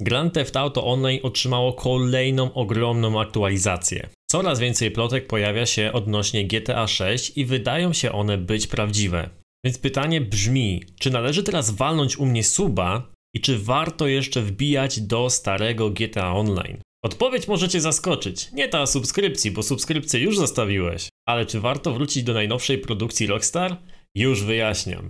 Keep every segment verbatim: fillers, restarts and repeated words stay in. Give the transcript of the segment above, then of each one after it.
Grand Theft Auto Online otrzymało kolejną ogromną aktualizację. Coraz więcej plotek pojawia się odnośnie G T A sześć i wydają się one być prawdziwe. Więc pytanie brzmi, czy należy teraz walnąć u mnie suba i czy warto jeszcze wbijać do starego G T A Online? Odpowiedź możecie zaskoczyć. Nie ta subskrypcji, bo subskrypcję już zostawiłeś. Ale czy warto wrócić do najnowszej produkcji Rockstar? Już wyjaśniam.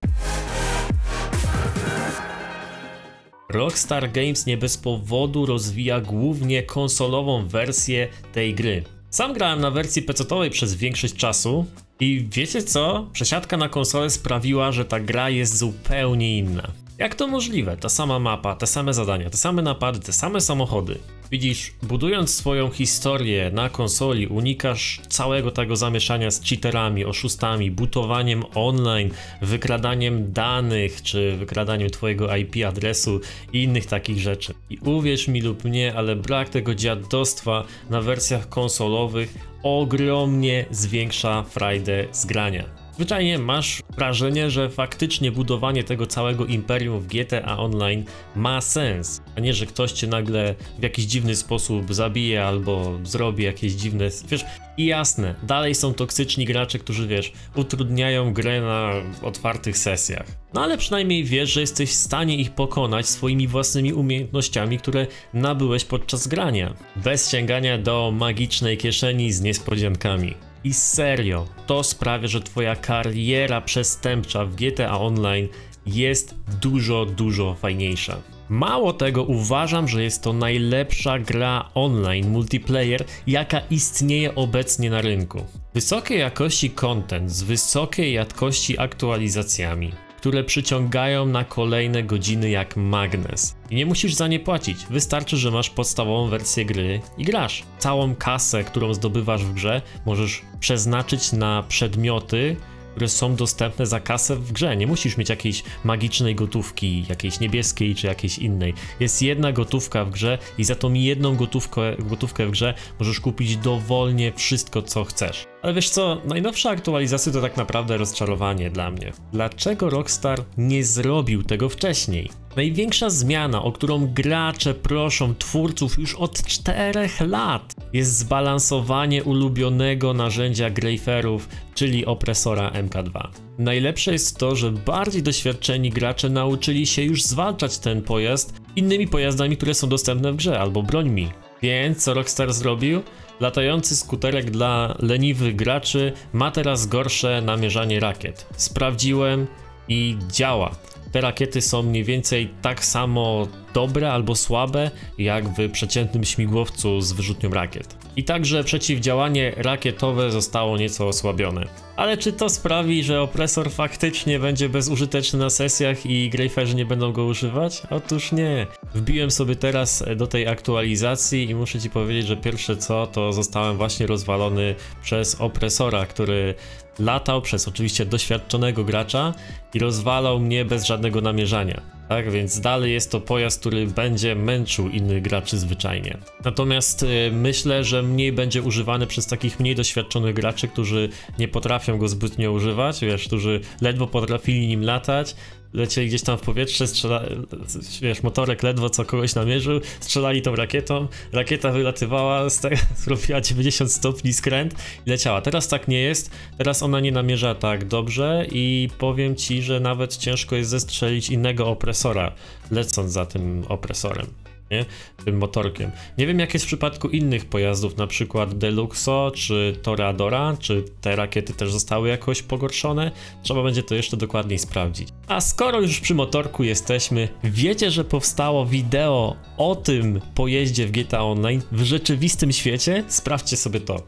Rockstar Games nie bez powodu rozwija głównie konsolową wersję tej gry. Sam grałem na wersji pecetowej przez większość czasu i wiecie co? Przesiadka na konsolę sprawiła, że ta gra jest zupełnie inna. Jak to możliwe? Ta sama mapa, te same zadania, te same napady, te same samochody. Widzisz, budując swoją historię na konsoli unikasz całego tego zamieszania z cheaterami, oszustami, butowaniem online, wykradaniem danych czy wykradaniem twojego I P adresu i innych takich rzeczy. I uwierz mi lub nie, ale brak tego dziadostwa na wersjach konsolowych ogromnie zwiększa frajdę z grania. Zwyczajnie masz wrażenie, że faktycznie budowanie tego całego imperium w G T A Online ma sens, a nie, że ktoś cię nagle w jakiś dziwny sposób zabije albo zrobi jakieś dziwne... Wiesz, i jasne, dalej są toksyczni gracze, którzy, wiesz, utrudniają grę na otwartych sesjach. No ale przynajmniej wiesz, że jesteś w stanie ich pokonać swoimi własnymi umiejętnościami, które nabyłeś podczas grania. Bez sięgania do magicznej kieszeni z niespodziankami. I serio, to sprawia, że twoja kariera przestępcza w G T A Online jest dużo, dużo fajniejsza. Mało tego, uważam, że jest to najlepsza gra online multiplayer, jaka istnieje obecnie na rynku. Wysokiej jakości content z wysokiej jakości aktualizacjami, które przyciągają na kolejne godziny jak magnes. I nie musisz za nie płacić, wystarczy, że masz podstawową wersję gry i grasz. Całą kasę, którą zdobywasz w grze, możesz przeznaczyć na przedmioty, które są dostępne za kasę w grze. Nie musisz mieć jakiejś magicznej gotówki, jakiejś niebieskiej czy jakiejś innej. Jest jedna gotówka w grze i za tą jedną gotówkę, gotówkę w grze możesz kupić dowolnie wszystko, co chcesz. Ale wiesz co, najnowsza aktualizacja to tak naprawdę rozczarowanie dla mnie. Dlaczego Rockstar nie zrobił tego wcześniej? Największa zmiana, o którą gracze proszą twórców już od czterech lat, jest zbalansowanie ulubionego narzędzia grejferów, czyli opresora M K dwa. Najlepsze jest to, że bardziej doświadczeni gracze nauczyli się już zwalczać ten pojazd innymi pojazdami, które są dostępne w grze, albo brońmi. Więc co Rockstar zrobił? Latający skuterek dla leniwych graczy ma teraz gorsze namierzanie rakiet. Sprawdziłem i działa. Te rakiety są mniej więcej tak samo dobre albo słabe jak w przeciętnym śmigłowcu z wyrzutnią rakiet. I także przeciwdziałanie rakietowe zostało nieco osłabione. Ale czy to sprawi, że opresor faktycznie będzie bezużyteczny na sesjach i grejferzy nie będą go używać? Otóż nie. Wbiłem sobie teraz do tej aktualizacji i muszę ci powiedzieć, że pierwsze co, to zostałem właśnie rozwalony przez opresora, który latał przez oczywiście doświadczonego gracza i rozwalał mnie bez żadnego namierzania. Tak, więc dalej jest to pojazd, który będzie męczył innych graczy zwyczajnie. Natomiast y, myślę, że mniej będzie używany przez takich mniej doświadczonych graczy, którzy nie potrafią go zbytnio używać, wiesz, którzy ledwo potrafili nim latać, lecieli gdzieś tam w powietrze, strzela... wiesz, motorek ledwo co kogoś namierzył, strzelali tą rakietą, rakieta wylatywała, zrobiła dziewięćdziesiąt stopni skręt i leciała. Teraz tak nie jest, teraz ona nie namierza tak dobrze i powiem ci, że nawet ciężko jest zestrzelić innego opresora, lecąc za tym opresorem. Nie? Tym motorkiem. Nie wiem jak jest w przypadku innych pojazdów, na przykład Deluxo czy Toreadora, czy te rakiety też zostały jakoś pogorszone. Trzeba będzie to jeszcze dokładniej sprawdzić. A skoro już przy motorku jesteśmy, wiecie, że powstało wideo o tym pojeździe w G T A Online w rzeczywistym świecie? Sprawdźcie sobie to.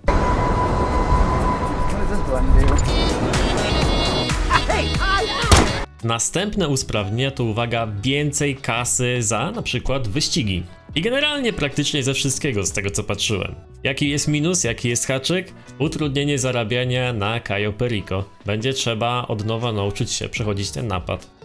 Następne usprawnienia to, uwaga, więcej kasy za na przykład wyścigi. I generalnie praktycznie ze wszystkiego, z tego co patrzyłem. Jaki jest minus, jaki jest haczyk? Utrudnienie zarabiania na Cayo Perico. Będzie trzeba od nowa nauczyć się przechodzić ten napad.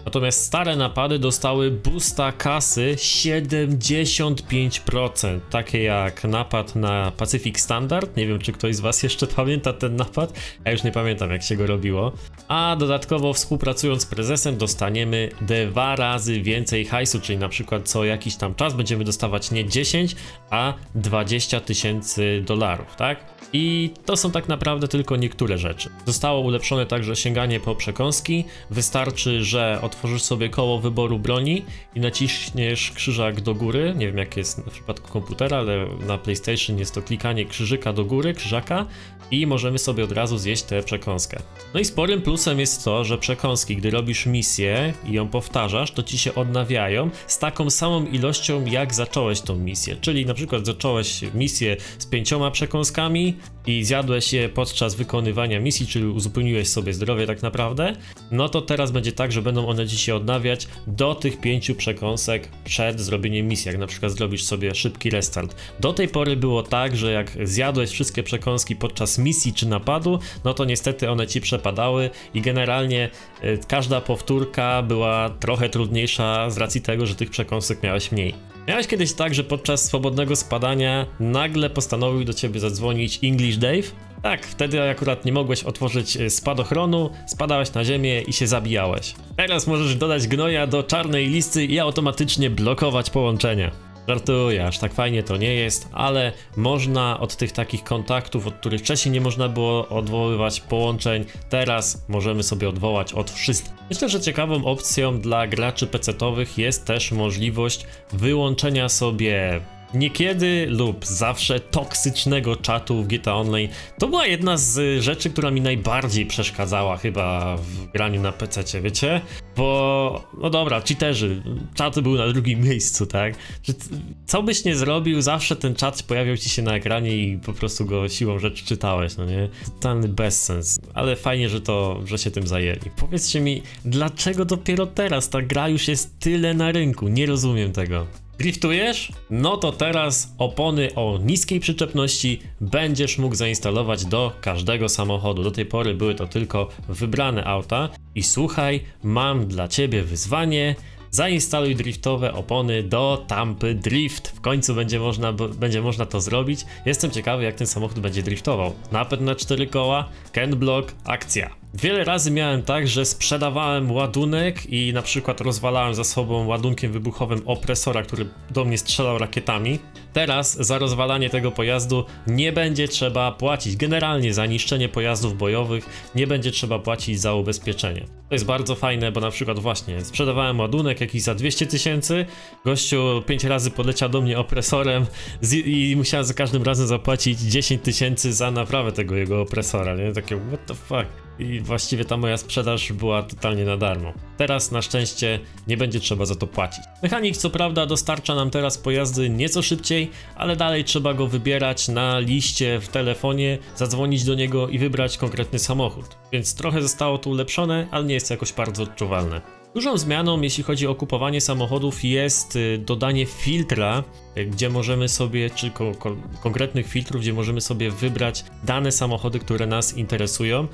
Natomiast stare napady dostały boosta kasy siedemdziesiąt pięć procent, takie jak napad na Pacific Standard. Nie wiem, czy ktoś z was jeszcze pamięta ten napad, ja już nie pamiętam, jak się go robiło. A dodatkowo współpracując z prezesem dostaniemy dwa razy więcej hajsu, czyli na przykład co jakiś tam czas będziemy dostawać nie dziesięć, a dwadzieścia tysięcy dolarów, tak? I to są tak naprawdę tylko niektóre rzeczy. Zostało ulepszone także sięganie po przekąski. Wystarczy, że otworzysz sobie koło wyboru broni i naciśniesz krzyżak do góry. Nie wiem, jak jest w przypadku komputera, ale na PlayStation jest to klikanie krzyżyka do góry, krzyżaka, i możemy sobie od razu zjeść tę przekąskę. No i sporym plusem jest to, że przekąski, gdy robisz misję i ją powtarzasz, to ci się odnawiają z taką samą ilością, jak zacząłeś tą misję. Czyli na przykład zacząłeś misję z pięcioma przekąskami i zjadłeś je podczas wykonywania misji, czyli uzupełniłeś sobie zdrowie tak naprawdę, no to teraz będzie tak, że będą one ci się odnawiać do tych pięciu przekąsek przed zrobieniem misji, jak na przykład zrobisz sobie szybki restart. Do tej pory było tak, że jak zjadłeś wszystkie przekąski podczas misji czy napadu, no to niestety one ci przepadały i generalnie y, każda powtórka była trochę trudniejsza z racji tego, że tych przekąsek miałeś mniej. Miałeś kiedyś tak, że podczas swobodnego spadania nagle postanowił do ciebie zadzwonić English Dave? Tak, wtedy akurat nie mogłeś otworzyć spadochronu, spadałeś na ziemię i się zabijałeś. Teraz możesz dodać gnoja do czarnej listy i automatycznie blokować połączenia. Żartuję, aż tak fajnie to nie jest, ale można od tych takich kontaktów, od których wcześniej nie można było odwoływać połączeń, teraz możemy sobie odwołać od wszystkich. Myślę, że ciekawą opcją dla graczy pecetowych jest też możliwość wyłączenia sobie niekiedy lub zawsze toksycznego czatu w G T A Online. To była jedna z rzeczy, która mi najbardziej przeszkadzała chyba w graniu na pececie, wiecie? Bo, no dobra, cheaterzy, czaty były na drugim miejscu, tak? Że co byś nie zrobił, zawsze ten czat pojawiał ci się na ekranie i po prostu go siłą rzeczy czytałeś, no nie? Totalny bezsens, ale fajnie, że to, że się tym zajęli. Powiedzcie mi, dlaczego dopiero teraz ta gra już jest tyle na rynku? Nie rozumiem tego. Driftujesz? No to teraz opony o niskiej przyczepności będziesz mógł zainstalować do każdego samochodu. Do tej pory były to tylko wybrane auta. I słuchaj, mam dla ciebie wyzwanie. Zainstaluj driftowe opony do Tampy Drift. W końcu będzie można, będzie można to zrobić. Jestem ciekawy, jak ten samochód będzie driftował. Napęd na cztery koła, Kent Block, akcja. Wiele razy miałem tak, że sprzedawałem ładunek i na przykład rozwalałem za sobą ładunkiem wybuchowym opresora, który do mnie strzelał rakietami. Teraz za rozwalanie tego pojazdu nie będzie trzeba płacić. Generalnie za niszczenie pojazdów bojowych nie będzie trzeba płacić za ubezpieczenie. To jest bardzo fajne, bo na przykład właśnie sprzedawałem ładunek jakiś za dwieście tysięcy, gościu pięć razy podleciał do mnie opresorem i musiałem za każdym razem zapłacić dziesięć tysięcy za naprawę tego jego opresora, nie? Takie what the fuck. I właściwie ta moja sprzedaż była totalnie na darmo. Teraz na szczęście nie będzie trzeba za to płacić. Mechanik co prawda dostarcza nam teraz pojazdy nieco szybciej, ale dalej trzeba go wybierać na liście w telefonie, zadzwonić do niego i wybrać konkretny samochód. Więc trochę zostało to ulepszone, ale nie jest to jakoś bardzo odczuwalne. Dużą zmianą, jeśli chodzi o kupowanie samochodów, jest dodanie filtra, gdzie możemy sobie, czy ko ko konkretnych filtrów, gdzie możemy sobie wybrać dane samochody, które nas interesują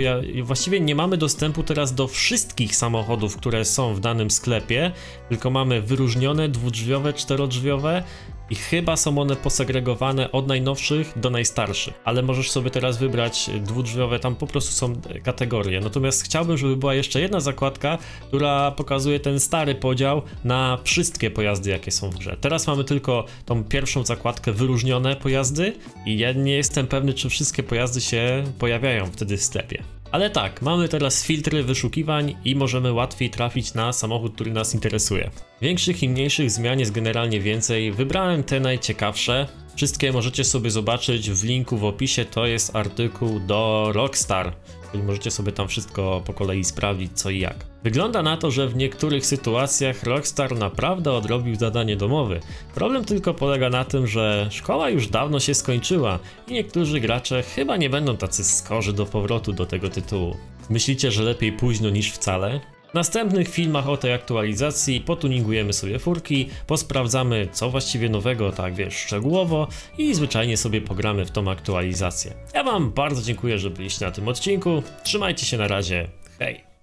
i właściwie nie mamy dostępu teraz do wszystkich samochodów, które są w danym sklepie, tylko mamy wyróżnione dwudrzwiowe, czterodrzwiowe i chyba są one posegregowane od najnowszych do najstarszych, ale możesz sobie teraz wybrać dwudrzwiowe, tam po prostu są kategorie. Natomiast chciałbym, żeby była jeszcze jedna zakładka, która pokazuje ten stary podział na wszystkie pojazdy, jakie są w grze. Teraz mamy tylko tą pierwszą zakładkę wyróżnione pojazdy i ja nie jestem pewny, czy wszystkie pojazdy się pojawiają wtedy w sklepie. Ale tak, mamy teraz filtry wyszukiwań i możemy łatwiej trafić na samochód, który nas interesuje. Większych i mniejszych zmian jest generalnie więcej. Wybrałem te najciekawsze. Wszystkie możecie sobie zobaczyć w linku w opisie, to jest artykuł do Rockstar. Czyli możecie sobie tam wszystko po kolei sprawdzić co i jak. Wygląda na to, że w niektórych sytuacjach Rockstar naprawdę odrobił zadanie domowe. Problem tylko polega na tym, że szkoła już dawno się skończyła i niektórzy gracze chyba nie będą tacy skorzy do powrotu do tego tytułu. Myślicie, że lepiej późno niż wcale? W następnych filmach o tej aktualizacji potuningujemy sobie furki, posprawdzamy co właściwie nowego, tak wiesz, szczegółowo i zwyczajnie sobie pogramy w tą aktualizację. Ja wam bardzo dziękuję, że byliście na tym odcinku, trzymajcie się na razie, hej!